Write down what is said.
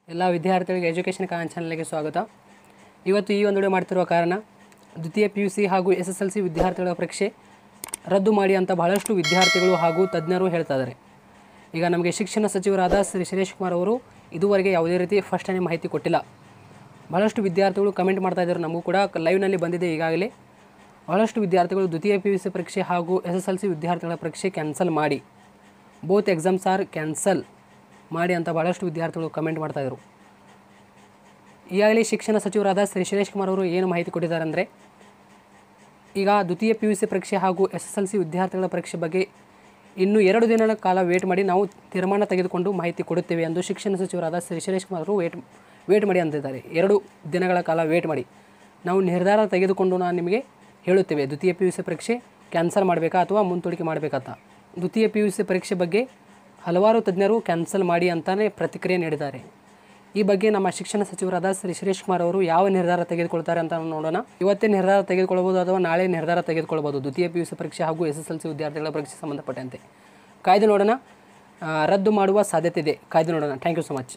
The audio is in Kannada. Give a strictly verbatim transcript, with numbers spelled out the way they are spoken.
ಎಲ್ಲ ವಿದ್ಯಾರ್ಥಿಗಳಿಗೆ ಎಜುಕೇಷನ್ ಕಾನ್ ಚಾನಲ್ಗೆ ಸ್ವಾಗತ. ಇವತ್ತು ಈ ಒಂದು ವಿಡಿಯೋ ಮಾಡ್ತಿರುವ ಕಾರಣ ದ್ವಿತೀಯ ಪಿ ಯು ಸಿ ಹಾಗೂ ಎಸ್ ಎಸ್ ಎಲ್ ಸಿ ವಿದ್ಯಾರ್ಥಿಗಳ ಪರೀಕ್ಷೆ ರದ್ದು ಮಾಡಿ ಅಂತ ಬಹಳಷ್ಟು ವಿದ್ಯಾರ್ಥಿಗಳು ಹಾಗೂ ತಜ್ಞರು ಹೇಳ್ತಾ ಇದ್ದಾರೆ. ಈಗ ನಮಗೆ ಶಿಕ್ಷಣ ಸಚಿವರಾದ ಶ್ರೀ ಸುರೇಶ್ ಕುಮಾರ್ ಅವರು ಇದುವರೆಗೆ ಯಾವುದೇ ರೀತಿ ಫಸ್ಟ್ ಟೈಮ್ ಮಾಹಿತಿ ಕೊಟ್ಟಿಲ್ಲ. ಬಹಳಷ್ಟು ವಿದ್ಯಾರ್ಥಿಗಳು ಕಮೆಂಟ್ ಮಾಡ್ತಾ ಇದ್ದಾರೆ, ನಮಗೂ ಕೂಡ ಲೈವ್ನಲ್ಲಿ ಬಂದಿದೆ ಈಗಾಗಲೇ. ಬಹಳಷ್ಟು ವಿದ್ಯಾರ್ಥಿಗಳು ದ್ವಿತೀಯ ಪಿ ಯು ಸಿ ಪರೀಕ್ಷೆ ಹಾಗೂ ಎಸ್ ಎಸ್ ಎಲ್ ಸಿ ವಿದ್ಯಾರ್ಥಿಗಳ ಪರೀಕ್ಷೆ ಕ್ಯಾನ್ಸಲ್ ಮಾಡಿ, ಬೋತ್ ಎಕ್ಸಾಮ್ಸ್ ಆರ್ ಕ್ಯಾನ್ಸಲ್ ಮಾಡಿ ಅಂತ ಭಾಳಷ್ಟು ವಿದ್ಯಾರ್ಥಿಗಳು ಕಮೆಂಟ್ ಮಾಡ್ತಾಯಿದ್ರು. ಈಗಾಗಲೇ ಶಿಕ್ಷಣ ಸಚಿವರಾದ ಶ್ರೀ ಸುರೇಶ್ ಕುಮಾರ್ ಅವರು ಏನು ಮಾಹಿತಿ ಕೊಟ್ಟಿದ್ದಾರೆ ಅಂದರೆ, ಈಗ ದ್ವಿತೀಯ ಪಿ ಯು ಸಿ ಪರೀಕ್ಷೆ ಹಾಗೂ ಎಸ್ ಎಸ್ ಎಲ್ ಸಿ ವಿದ್ಯಾರ್ಥಿಗಳ ಪರೀಕ್ಷೆ ಬಗ್ಗೆ ಇನ್ನೂ ಎರಡು ದಿನಗಳ ಕಾಲ ವೇಟ್ ಮಾಡಿ ನಾವು ತೀರ್ಮಾನ ತೆಗೆದುಕೊಂಡು ಮಾಹಿತಿ ಕೊಡುತ್ತೇವೆ ಎಂದು ಶಿಕ್ಷಣ ಸಚಿವರಾದ ಶ್ರೀ ಸುರೇಶ್ ಕುಮಾರ್ ಅವರು ವೇಟ್ ವೇಟ್ ಮಾಡಿ ಅಂತಿದ್ದಾರೆ. ಎರಡು ದಿನಗಳ ಕಾಲ ವೇಟ್ ಮಾಡಿ ನಾವು ನಿರ್ಧಾರ ತೆಗೆದುಕೊಂಡು ನಾನು ನಿಮಗೆ ಹೇಳುತ್ತೇವೆ ದ್ವಿತೀಯ ಪಿ ಯು ಸಿ ಪರೀಕ್ಷೆ ಕ್ಯಾನ್ಸಲ್ ಮಾಡಬೇಕಾ ಅಥವಾ ಮುಂದೂಡಿಕೆ ಮಾಡಬೇಕಂತ. ದ್ವಿತೀಯ ಪಿ ಯು ಸಿ ಪರೀಕ್ಷೆ ಬಗ್ಗೆ ಹಲವಾರು ತಜ್ಞರು ಕ್ಯಾನ್ಸಲ್ ಮಾಡಿ ಅಂತಲೇ ಪ್ರತಿಕ್ರಿಯೆ ನೀಡಿದ್ದಾರೆ. ಈ ಬಗ್ಗೆ ನಮ್ಮ ಶಿಕ್ಷಣ ಸಚಿವರಾದ ಶ್ರೀ ಸುರೇಶ್ ಕುಮಾರ್ ಅವರು ಯಾವ ನಿರ್ಧಾರ ತೆಗೆದುಕೊಳ್ತಾರೆ ಅಂತ ನೋಡೋಣ. ಇವತ್ತೇ ನಿರ್ಧಾರ ತೆಗೆದುಕೊಳ್ಳಬಹುದು ಅಥವಾ ನಾಳೆ ನಿರ್ಧಾರ ತೆಗೆದುಕೊಳ್ಳಬಹುದು ದ್ವಿತೀಯ ಪಿ ಯು ಸಿ ಪರೀಕ್ಷೆ ಹಾಗೂ ಎಸ್ ಎಸ್ ಎಲ್ ಸಿ ವಿದ್ಯಾರ್ಥಿಗಳ ಪರೀಕ್ಷೆ ಸಂಬಂಧಪಟ್ಟಂತೆ. ಕಾಯ್ದು ನೋಡೋಣ. ರದ್ದು ಮಾಡುವ ಸಾಧ್ಯತೆ ಇದೆ, ಕಾಯ್ದು ನೋಡೋಣ. Thank you so much.